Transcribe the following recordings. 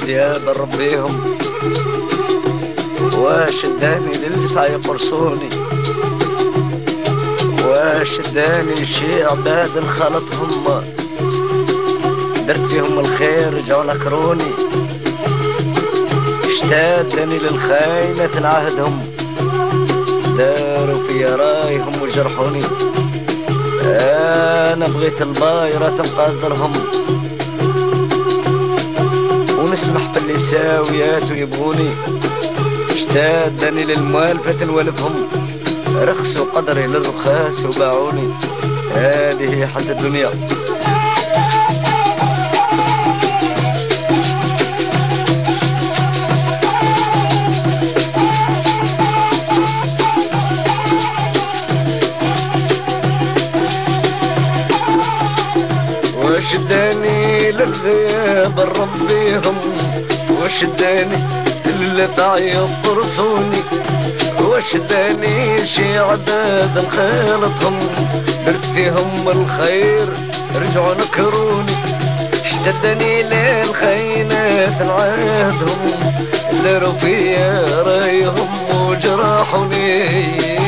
دياب ربيهم، واش اداني للفا يقرصوني، واش اداني شي عباد خلطهم، درت فيهم الخير رجعوا نكروني، اشتادني للخاينة نعهدهم، داروا في رايهم وجرحوني، انا بغيت البايرة تنقدرهم، ونسمح في اللي ساويات ويبغوني، اشتادني للموالفة نولفهم، رخصوا قدري للرخاس وباعوني، هذه هي حالة الدنيا. وشداني للغياب ربيهم، وشداني اللي تعيط طرسوني، وشداني شي عباد خالطهم، درت فيهم الخير رجعوا نكروني، اشتدني للخينات نعاهدهم، داروا فيا رايهم وجرحوني.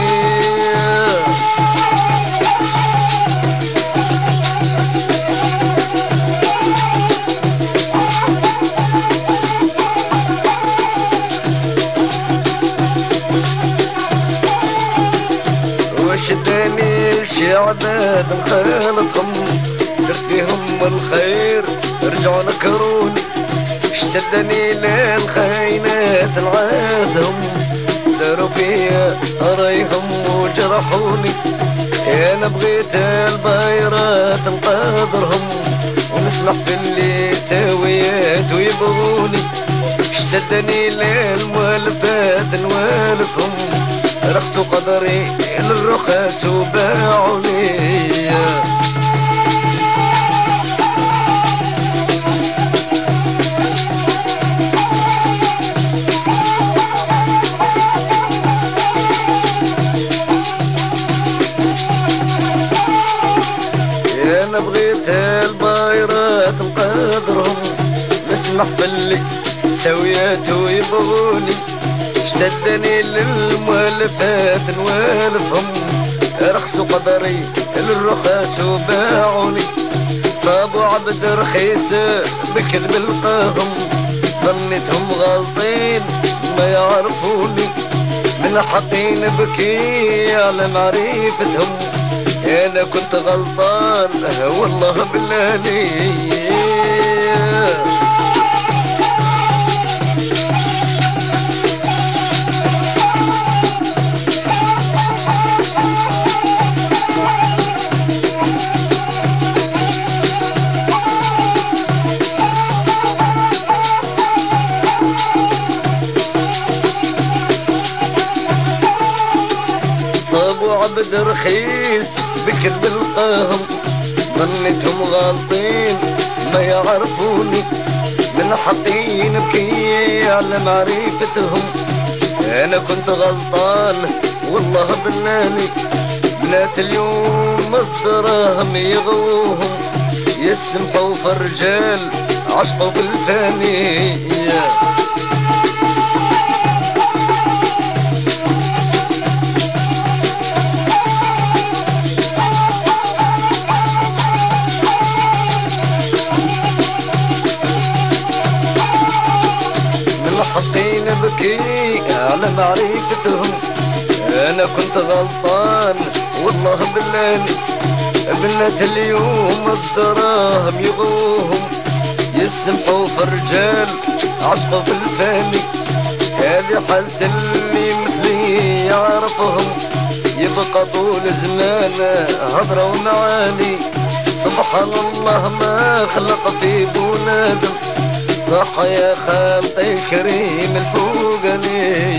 وشداني شي عباد خالطهم، درت فيهم الخير رجعوا نكروني، اشتدني للخاينات نعاهدهم، داروا فيا رايهم وجرحوني، انا بغيت البايرات نقدرهم، ونسمح في اللي ساويات ويبغوني، اشتدني للموالفات نوالفهم، رخصوا قدري للرخاس وباعوني. انا بغيت البايرات نقدرهم، نسمح باللي سويات ويبغوني، اشتدني للموالفات نوالفهم، رخصوا قدري للرخاس وباعوني، صابوا عبد رخيص بكذب لقاهم، ظنيتهم غالطين ما يعرفوني، من حقي نبكي على معرفتهم، انا كنت غلطان والله بلاني. عبد رخيص بكذب لقاهم، ظنيتهم غالطين ما يعرفوني، من حقي نبكي على معرفتهم، انا كنت غلطان والله بناني، بنات اليوم الدراهم يغوهم، يسمحوا في الرجال عشقوا في الفاني. حقي نبكي على معرفتهم، انا كنت غلطان والله بلاني، بنات اليوم الدراهم يغوهم، يسمحوا في الرجال عشقوا في الفاني، هذه حالة اللي مثلي يعرفهم، يبقى طول زمان هضرة ومعاني، سبحان الله ما خلق في بنادم، صح يا خالقي كريم الفوقاني.